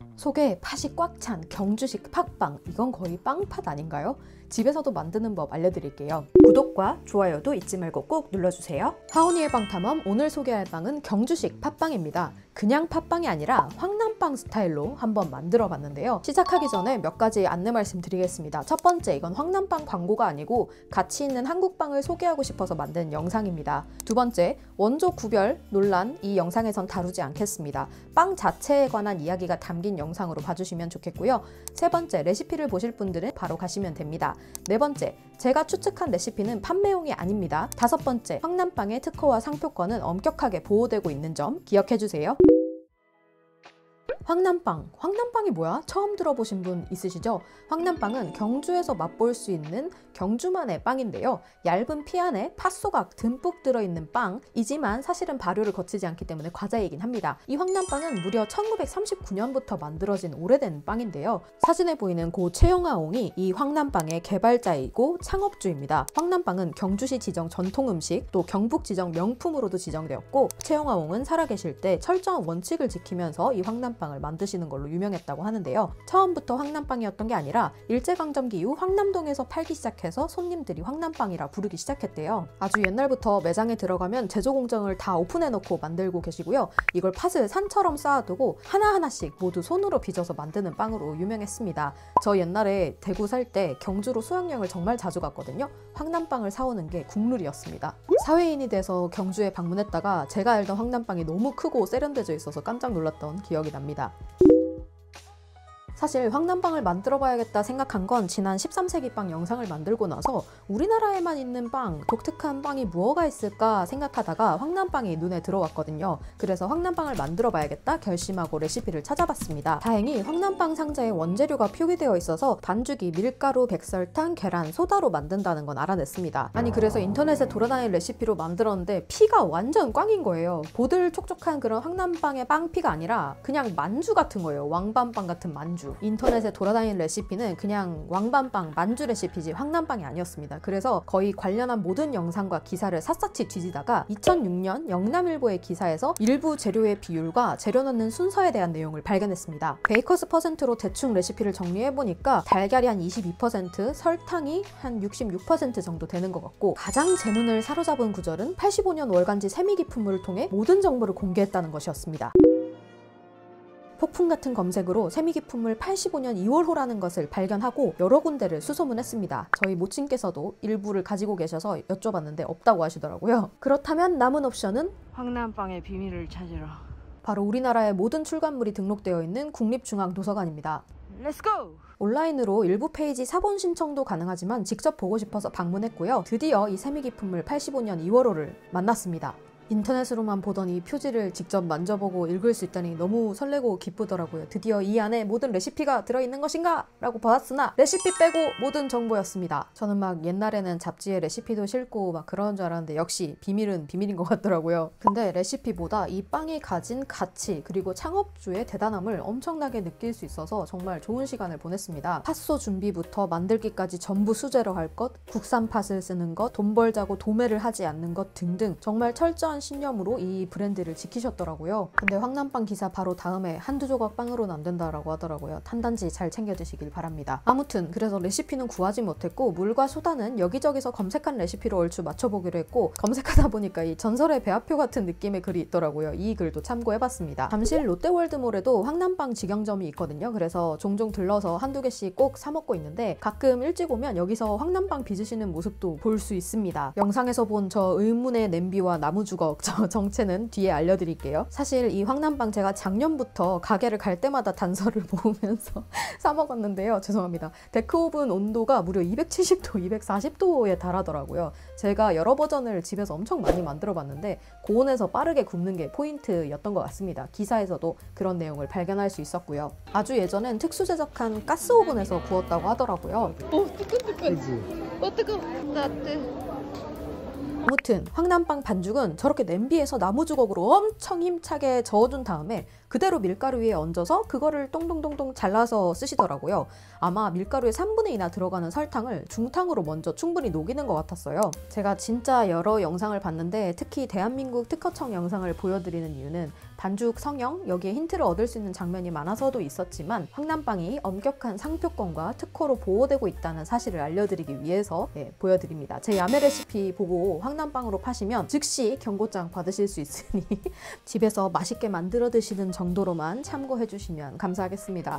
속에 팥이 꽉 찬 경주식 팥빵, 이건 거의 빵팥 아닌가요? 집에서도 만드는 법 알려드릴게요. 구독과 좋아요도 잊지 말고 꼭 눌러주세요. 하온이의 빵탐험, 오늘 소개할 빵은 경주식 팥빵입니다. 그냥 팥빵이 아니라 황남빵 스타일로 한번 만들어 봤는데요. 시작하기 전에 몇 가지 안내 말씀드리겠습니다. 첫 번째, 이건 황남빵 광고가 아니고 가치 있는 한국빵을 소개하고 싶어서 만든 영상입니다. 두 번째, 원조 구별 논란, 이 영상에선 다루지 않겠습니다. 빵 자체에 관한 이야기가 담긴 영상으로 봐주시면 좋겠고요. 세 번째, 레시피를 보실 분들은 바로 가시면 됩니다. 네 번째, 제가 추측한 레시피는 판매용이 아닙니다. 다섯 번째, 황남빵의 특허와 상표권은 엄격하게 보호되고 있는 점 기억해주세요. 황남빵이 뭐야? 처음 들어보신 분 있으시죠? 황남빵은 경주에서 맛볼 수 있는 경주만의 빵인데요. 얇은 피 안에 팥소각 듬뿍 들어있는 빵이지만 사실은 발효를 거치지 않기 때문에 과자이긴 합니다. 이 황남빵은 무려 1939년부터 만들어진 오래된 빵인데요. 사진에 보이는 고 최영하옹이 이 황남빵의 개발자이고 창업주입니다. 황남빵은 경주시 지정 전통 음식, 또 경북 지정 명품으로도 지정되었고, 최영하옹은 살아계실 때 철저한 원칙을 지키면서 이 황남빵을 만드시는 걸로 유명했다고 하는데요. 처음부터 황남빵이었던 게 아니라 일제강점기 이후 황남동에서 팔기 시작해서 손님들이 황남빵이라 부르기 시작했대요. 아주 옛날부터 매장에 들어가면 제조 공정을 다 오픈해놓고 만들고 계시고요. 이걸 팥을 산처럼 쌓아두고 하나하나씩 모두 손으로 빚어서 만드는 빵으로 유명했습니다. 저 옛날에 대구 살 때 경주로 수학여행을 정말 자주 갔거든요. 황남빵을 사오는 게 국룰이었습니다. 사회인이 돼서 경주에 방문했다가 제가 알던 황남빵이 너무 크고 세련되어 있어서 깜짝 놀랐던 기억이 납니다. 사실 황남빵을 만들어 봐야겠다 생각한 건 지난 13세기 빵 영상을 만들고 나서 우리나라에만 있는 빵, 독특한 빵이 무엇가 있을까 생각하다가 황남빵이 눈에 들어왔거든요. 그래서 황남빵을 만들어 봐야겠다 결심하고 레시피를 찾아봤습니다. 다행히 황남빵 상자에 원재료가 표기되어 있어서 반죽이 밀가루, 백설탕, 계란, 소다로 만든다는 건 알아냈습니다. 아니, 그래서 인터넷에 돌아다니는 레시피로 만들었는데 피가 완전 꽝인 거예요. 보들촉촉한 그런 황남빵의 빵피가 아니라 그냥 만주 같은 거예요. 왕밤빵 같은 만주. 인터넷에 돌아다니는 레시피는 그냥 왕밤빵, 만주 레시피지 황남빵이 아니었습니다. 그래서 거의 관련한 모든 영상과 기사를 샅샅이 뒤지다가 2006년 영남일보의 기사에서 일부 재료의 비율과 재료 넣는 순서에 대한 내용을 발견했습니다. 베이커스 퍼센트로 대충 레시피를 정리해보니까 달걀이 한 22%, 설탕이 한 66% 정도 되는 것 같고, 가장 제 눈을 사로잡은 구절은 85년 월간지 세미기품물을 통해 모든 정보를 공개했다는 것이었습니다. 폭풍 같은 검색으로 세미기품물 85년 2월호라는 것을 발견하고 여러 군데를 수소문했습니다. 저희 모친께서도 일부를 가지고 계셔서 여쭤봤는데 없다고 하시더라고요. 그렇다면 남은 옵션은 황남빵의 비밀을 찾으라. 바로 우리나라의 모든 출간물이 등록되어 있는 국립중앙도서관입니다. 렛츠고! 온라인으로 일부 페이지 사본 신청도 가능하지만 직접 보고 싶어서 방문했고요. 드디어 이 세미기품물 85년 2월호를 만났습니다. 인터넷으로만 보던 이 표지를 직접 만져보고 읽을 수 있다니 너무 설레고 기쁘더라고요. 드디어 이 안에 모든 레시피가 들어있는 것인가? 라고 받았으나 레시피 빼고 모든 정보였습니다. 저는 막 옛날에는 잡지에 레시피도 싣고 막 그런 줄 알았는데 역시 비밀은 비밀인 것 같더라고요. 근데 레시피보다 이 빵이 가진 가치, 그리고 창업주의 대단함을 엄청나게 느낄 수 있어서 정말 좋은 시간을 보냈습니다. 팥소 준비부터 만들기까지 전부 수제로 할 것, 국산 팥을 쓰는 것, 돈 벌자고 도매를 하지 않는 것 등등 정말 철저한 신념으로 이 브랜드를 지키셨더라고요. 근데 황남빵 기사 바로 다음에 한두 조각 빵으로는 안 된다라고 하더라고요. 탄단지 잘 챙겨 드시길 바랍니다. 아무튼 그래서 레시피는 구하지 못했고, 물과 소다는 여기저기서 검색한 레시피로 얼추 맞춰보기로 했고, 검색하다 보니까 이 전설의 배합표 같은 느낌의 글이 있더라고요. 이 글도 참고해봤습니다. 잠실 롯데월드몰에도 황남빵 직영점이 있거든요. 그래서 종종 들러서 한두 개씩 꼭 사 먹고 있는데, 가끔 일찍 오면 여기서 황남빵 빚으시는 모습도 볼 수 있습니다. 영상에서 본 저 의문의 냄비와 나무주걱, 저 정체는 뒤에 알려드릴게요. 사실 이 황남빵 제가 작년부터 가게를 갈 때마다 단서를 모으면서 사 먹었는데요. 죄송합니다. 데크오븐 온도가 무려 270도, 240도에 달하더라고요. 제가 여러 버전을 집에서 엄청 많이 만들어 봤는데 고온에서 빠르게 굽는 게 포인트였던 것 같습니다. 기사에서도 그런 내용을 발견할 수 있었고요. 아주 예전엔 특수 제작한 가스오븐에서 구웠다고 하더라고요. 뜨끈뜨끈. 뜨거워. 따뜻. 아무튼 황남빵 반죽은 저렇게 냄비에서 나무주걱으로 엄청 힘차게 저어준 다음에 그대로 밀가루 위에 얹어서 그거를 동동동동 잘라서 쓰시더라고요. 아마 밀가루의 3분의 2나 들어가는 설탕을 중탕으로 먼저 충분히 녹이는 것 같았어요. 제가 진짜 여러 영상을 봤는데 특히 대한민국 특허청 영상을 보여드리는 이유는 반죽 성형, 여기에 힌트를 얻을 수 있는 장면이 많아서도 있었지만 황남빵이 엄격한 상표권과 특허로 보호되고 있다는 사실을 알려드리기 위해서 보여드립니다. 제 야매 레시피 보고 황남빵으로 파시면 즉시 경고장 받으실 수 있으니 집에서 맛있게 만들어 드시는 정도로만 참고해 주시면 감사하겠습니다.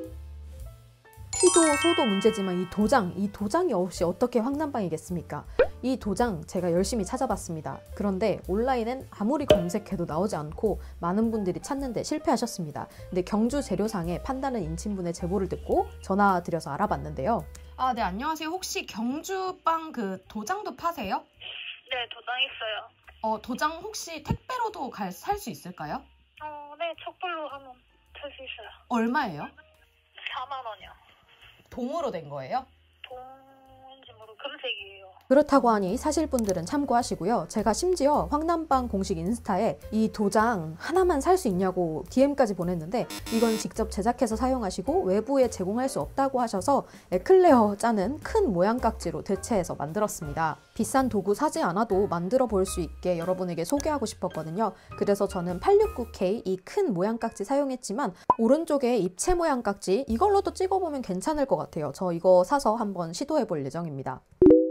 피도 소도 문제지만 이 도장이 없이 어떻게 황남빵이겠습니까? 이 도장 제가 열심히 찾아봤습니다. 그런데 온라인엔 아무리 검색해도 나오지 않고 많은 분들이 찾는데 실패하셨습니다. 근데 경주 재료상에 판다는 인친분의 제보를 듣고 전화드려서 알아봤는데요. 아, 네, 안녕하세요. 혹시 경주빵 그 도장도 파세요? 네, 도장 있어요. 도장 혹시 택배로도 살 수 있을까요? 네, 척불로 하면 살 수 있어요. 얼마예요? 4만 원이요. 동으로 된 거예요? 동인지 모르고 금색이에요. 그렇다고 하니 사실 분들은 참고하시고요. 제가 심지어 황남빵 공식 인스타에 이 도장 하나만 살 수 있냐고 DM까지 보냈는데 이건 직접 제작해서 사용하시고 외부에 제공할 수 없다고 하셔서 에클레어 짜는 큰 모양깍지로 대체해서 만들었습니다. 비싼 도구 사지 않아도 만들어 볼 수 있게 여러분에게 소개하고 싶었거든요. 그래서 저는 869K 이 큰 모양깍지 사용했지만 오른쪽에 입체 모양깍지 이걸로도 찍어보면 괜찮을 것 같아요. 저 이거 사서 한번 시도해 볼 예정입니다.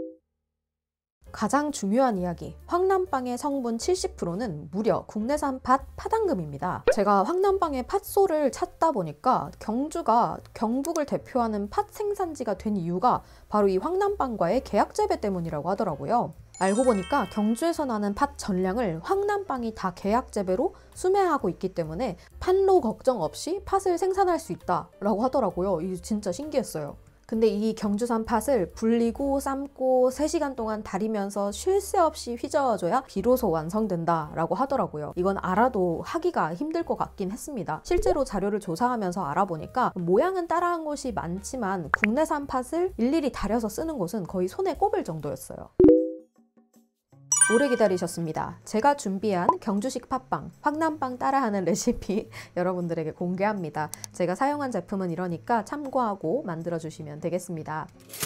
가장 중요한 이야기, 황남빵의 성분 70%는 무려 국내산 팥 파당금입니다. 제가 황남빵의 팥소를 찾다 보니까 경주가 경북을 대표하는 팥 생산지가 된 이유가 바로 이 황남빵과의 계약 재배 때문이라고 하더라고요. 알고 보니까 경주에서 나는 팥 전량을 황남빵이 다 계약 재배로 수매하고 있기 때문에 판로 걱정 없이 팥을 생산할 수 있다라고 하더라고요. 이게 진짜 신기했어요. 근데 이 경주산 팥을 불리고 삶고 3시간 동안 달이면서 쉴 새 없이 휘저어줘야 비로소 완성된다라고 하더라고요. 이건 알아도 하기가 힘들 것 같긴 했습니다. 실제로 자료를 조사하면서 알아보니까 모양은 따라한 곳이 많지만 국내산 팥을 일일이 달여서 쓰는 곳은 거의 손에 꼽을 정도였어요. 오래 기다리셨습니다. 제가 준비한 경주식 팥빵, 황남빵 따라하는 레시피 여러분들에게 공개합니다. 제가 사용한 제품은 이러니까 참고하고 만들어주시면 되겠습니다.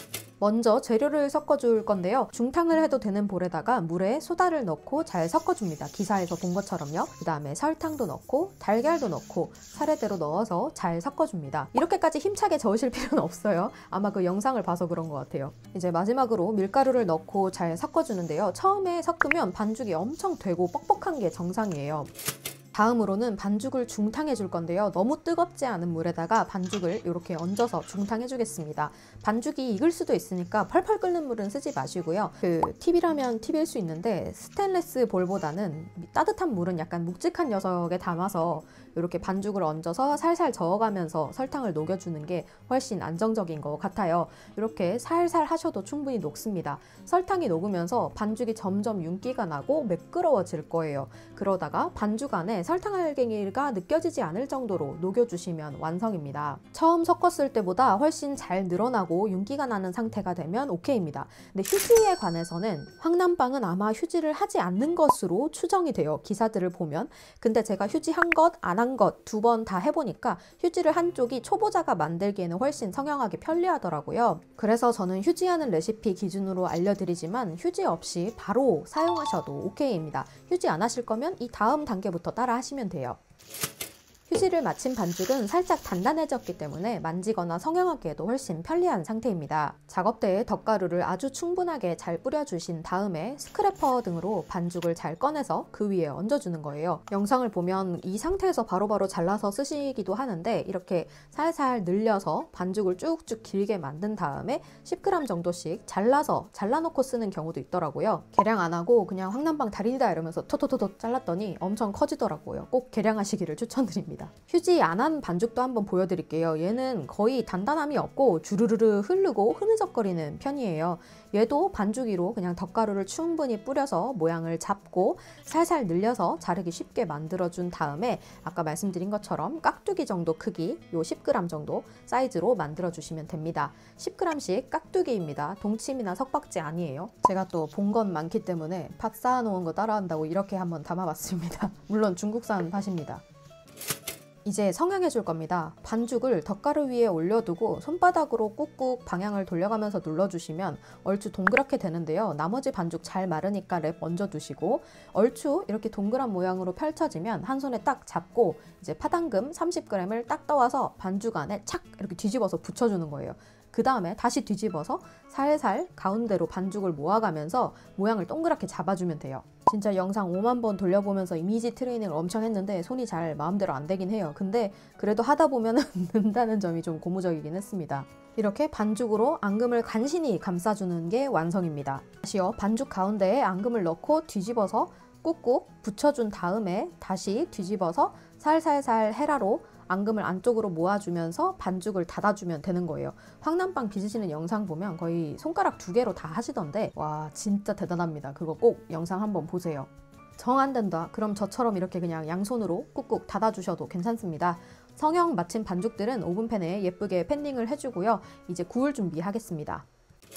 먼저 재료를 섞어줄 건데요. 중탕을 해도 되는 볼에다가 물에 소다를 넣고 잘 섞어줍니다. 기사에서 본 것처럼요. 그 다음에 설탕도 넣고 달걀도 넣고 차례대로 넣어서 잘 섞어줍니다. 이렇게까지 힘차게 저으실 필요는 없어요. 아마 그 영상을 봐서 그런 것 같아요. 이제 마지막으로 밀가루를 넣고 잘 섞어주는데요. 처음에 섞으면 반죽이 엄청 되고 뻑뻑한 게 정상이에요. 다음으로는 반죽을 중탕해 줄 건데요. 너무 뜨겁지 않은 물에다가 반죽을 이렇게 얹어서 중탕해 주겠습니다. 반죽이 익을 수도 있으니까 펄펄 끓는 물은 쓰지 마시고요. 팁이라면 팁일 수 있는데 스테인리스 볼보다는 따뜻한 물은 약간 묵직한 녀석에 담아서 이렇게 반죽을 얹어서 살살 저어가면서 설탕을 녹여주는 게 훨씬 안정적인 것 같아요. 이렇게 살살 하셔도 충분히 녹습니다. 설탕이 녹으면서 반죽이 점점 윤기가 나고 매끄러워질 거예요. 그러다가 반죽 안에 설탕 알갱이가 느껴지지 않을 정도로 녹여주시면 완성입니다. 처음 섞었을 때보다 훨씬 잘 늘어나고 윤기가 나는 상태가 되면 오케이입니다. 근데 휴지에 관해서는 황남빵은 아마 휴지를 하지 않는 것으로 추정이 돼요. 기사들을 보면. 근데 제가 휴지 한 것, 안 한 것 두 번 다 해보니까 휴지를 한 쪽이 초보자가 만들기에는 훨씬 성형하기 편리하더라고요. 그래서 저는 휴지하는 레시피 기준으로 알려드리지만 휴지 없이 바로 사용하셔도 오케이입니다. 휴지 안 하실 거면 이 다음 단계부터 따라 하시면 돼요. 휴지를 마친 반죽은 살짝 단단해졌기 때문에 만지거나 성형하기에도 훨씬 편리한 상태입니다. 작업대에 덧가루를 아주 충분하게 잘 뿌려주신 다음에 스크래퍼 등으로 반죽을 잘 꺼내서 그 위에 얹어주는 거예요. 영상을 보면 이 상태에서 바로바로 잘라서 쓰시기도 하는데 이렇게 살살 늘려서 반죽을 쭉쭉 길게 만든 다음에 10g 정도씩 잘라놓고 쓰는 경우도 있더라고요. 계량 안 하고 그냥 황남빵 달인이다 이러면서 토토토토 잘랐더니 엄청 커지더라고요. 꼭 계량하시기를 추천드립니다. 휴지 안 한 반죽도 한번 보여드릴게요. 얘는 거의 단단함이 없고 주르르르 흐르고 흐느적거리는 편이에요. 얘도 반죽이로 그냥 덧가루를 충분히 뿌려서 모양을 잡고 살살 늘려서 자르기 쉽게 만들어준 다음에 아까 말씀드린 것처럼 깍두기 정도 크기, 요 10g 정도 사이즈로 만들어주시면 됩니다. 10g씩 깍두기입니다. 동치미나 석박지 아니에요. 제가 또 본 건 많기 때문에 팥 쌓아놓은 거 따라한다고 이렇게 한번 담아봤습니다. 물론 중국산 팥입니다. 이제 성형해 줄 겁니다. 반죽을 덧가루 위에 올려두고 손바닥으로 꾹꾹 방향을 돌려가면서 눌러주시면 얼추 동그랗게 되는데요. 나머지 반죽 잘 마르니까 랩 얹어 두시고 얼추 이렇게 동그란 모양으로 펼쳐지면 한 손에 딱 잡고 이제 파당금 30g을 딱 떠와서 반죽 안에 착 이렇게 뒤집어서 붙여주는 거예요. 그 다음에 다시 뒤집어서 살살 가운데로 반죽을 모아가면서 모양을 동그랗게 잡아주면 돼요. 진짜 영상 5만 번 돌려보면서 이미지 트레이닝을 엄청 했는데 손이 잘 마음대로 안 되긴 해요. 근데 그래도 하다 보면 는다는 점이 좀 고무적이긴 했습니다. 이렇게 반죽으로 앙금을 간신히 감싸주는 게 완성입니다. 다시요, 반죽 가운데에 앙금을 넣고 뒤집어서 꾹꾹 붙여준 다음에 다시 뒤집어서 살살살 헤라로 앙금을 안쪽으로 모아주면서 반죽을 닫아주면 되는 거예요. 황남빵 빚으시는 영상 보면 거의 손가락 2개로 다 하시던데 와 진짜 대단합니다. 그거 꼭 영상 한번 보세요. 정 안 된다 그럼 저처럼 이렇게 그냥 양손으로 꾹꾹 닫아주셔도 괜찮습니다. 성형 마친 반죽들은 오븐팬에 예쁘게 팬닝을 해주고요. 이제 구울 준비하겠습니다.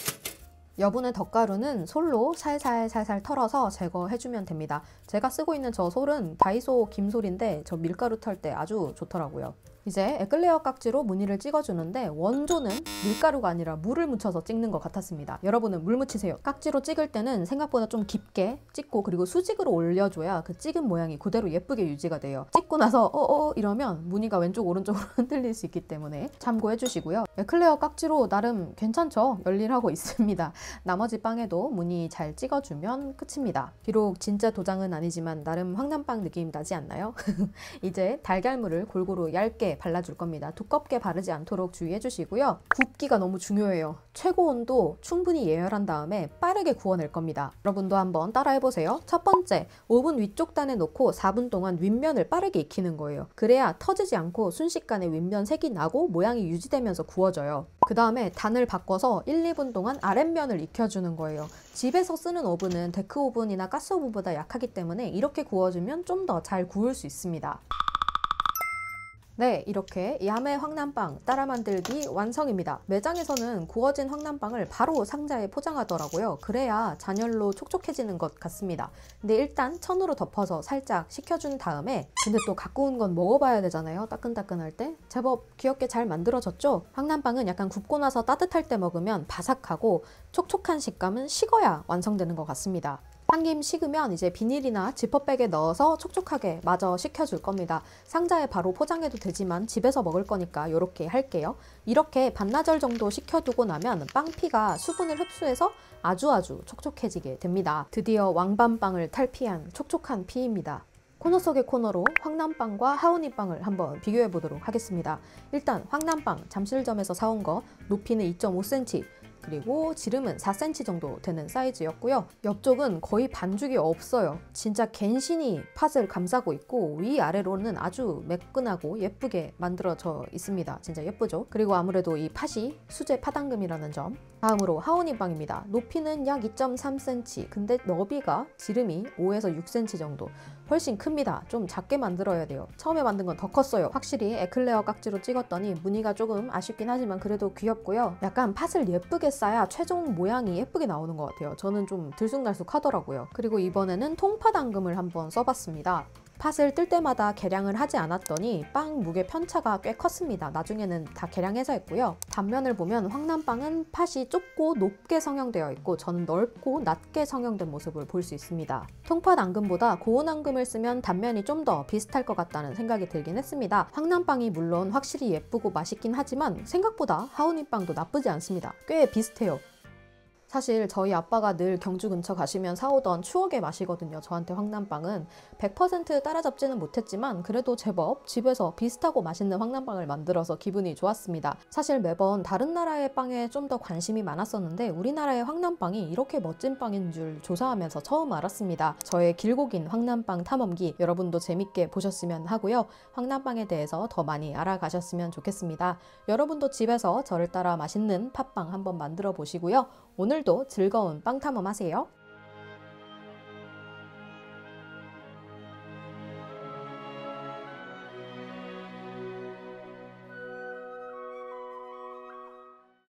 여분의 덧가루는 솔로 살살 털어서 제거해주면 됩니다. 제가 쓰고 있는 저 솔은 다이소 김솔인데 저 밀가루 털 때 아주 좋더라고요. 이제 에클레어 깍지로 무늬를 찍어주는데 원조는 밀가루가 아니라 물을 묻혀서 찍는 것 같았습니다. 여러분은 물 묻히세요. 깍지로 찍을 때는 생각보다 좀 깊게 찍고 그리고 수직으로 올려줘야 그 찍은 모양이 그대로 예쁘게 유지가 돼요. 찍고 나서 이러면 무늬가 왼쪽 오른쪽으로 흔들릴 수 있기 때문에 참고해 주시고요. 에클레어 깍지로 나름 괜찮죠? 열일하고 있습니다. 나머지 빵에도 무늬 잘 찍어주면 끝입니다. 비록 진짜 도장은 아니지만 나름 황남빵 느낌 나지 않나요? 이제 달걀물을 골고루 얇게 발라줄 겁니다. 두껍게 바르지 않도록 주의해 주시고요. 굽기가 너무 중요해요. 최고 온도 충분히 예열한 다음에 빠르게 구워낼 겁니다. 여러분도 한번 따라해보세요. 첫 번째, 오븐 위쪽 단에 놓고 4분 동안 윗면을 빠르게 익히는 거예요. 그래야 터지지 않고 순식간에 윗면 색이 나고 모양이 유지되면서 구워져요. 그 다음에 단을 바꿔서 1, 2분 동안 아랫면을 익혀주는 거예요. 집에서 쓰는 오븐은 데크 오븐이나 가스 오븐보다 약하기 때문에 이렇게 구워주면 좀 더 잘 구울 수 있습니다. 네, 이렇게 야매 황남빵 따라 만들기 완성입니다. 매장에서는 구워진 황남빵을 바로 상자에 포장하더라고요. 그래야 잔열로 촉촉해지는 것 같습니다. 근데 일단 천으로 덮어서 살짝 식혀준 다음에 근데 또 갖고 온 건 먹어봐야 되잖아요. 따끈따끈할 때. 제법 귀엽게 잘 만들어졌죠? 황남빵은 약간 굽고 나서 따뜻할 때 먹으면 바삭하고 촉촉한 식감은 식어야 완성되는 것 같습니다. 한 김 식으면 이제 비닐이나 지퍼백에 넣어서 촉촉하게 마저 식혀줄 겁니다. 상자에 바로 포장해도 되지만 집에서 먹을 거니까 이렇게 할게요. 이렇게 반나절 정도 식혀두고 나면 빵피가 수분을 흡수해서 아주 촉촉해지게 됩니다. 드디어 왕밤빵을 탈피한 촉촉한 피입니다. 코너 속의 코너로 황남빵과 하우니빵을 한번 비교해 보도록 하겠습니다. 일단 황남빵 잠실점에서 사온 거 높이는 2.5cm 그리고 지름은 4cm 정도 되는 사이즈였고요. 옆쪽은 거의 반죽이 없어요. 진짜 갠신히 팥을 감싸고 있고 위아래로는 아주 매끈하고 예쁘게 만들어져 있습니다. 진짜 예쁘죠? 그리고 아무래도 이 팥이 수제 파당금이라는 점. 다음으로 하우니빵입니다. 높이는 약 2.3cm 근데 너비가 지름이 5에서 6cm 정도. 훨씬 큽니다. 좀 작게 만들어야 돼요. 처음에 만든 건 더 컸어요. 확실히 에클레어 깍지로 찍었더니 무늬가 조금 아쉽긴 하지만 그래도 귀엽고요. 약간 팥을 예쁘게 싸야 최종 모양이 예쁘게 나오는 것 같아요. 저는 좀 들쑥날쑥 하더라고요. 그리고 이번에는 통팥 앙금을 한번 써봤습니다. 팥을 뜰 때마다 계량을 하지 않았더니 빵 무게 편차가 꽤 컸습니다. 나중에는 다 계량해서 했고요. 단면을 보면 황남빵은 팥이 좁고 높게 성형되어 있고 저는 넓고 낮게 성형된 모습을 볼 수 있습니다. 통팥 앙금보다 고운 앙금을 쓰면 단면이 좀 더 비슷할 것 같다는 생각이 들긴 했습니다. 황남빵이 물론 확실히 예쁘고 맛있긴 하지만 생각보다 하우니빵도 나쁘지 않습니다. 꽤 비슷해요. 사실 저희 아빠가 늘 경주 근처 가시면 사오던 추억의 맛이거든요. 저한테 황남빵은 100% 따라잡지는 못했지만 그래도 제법 집에서 비슷하고 맛있는 황남빵을 만들어서 기분이 좋았습니다. 사실 매번 다른 나라의 빵에 좀 더 관심이 많았었는데 우리나라의 황남빵이 이렇게 멋진 빵인 줄 조사하면서 처음 알았습니다. 저의 길고 긴 황남빵 탐험기 여러분도 재밌게 보셨으면 하고요. 황남빵에 대해서 더 많이 알아가셨으면 좋겠습니다. 여러분도 집에서 저를 따라 맛있는 팥빵 한번 만들어 보시고요. 오늘도 즐거운 빵 탐험 하세요.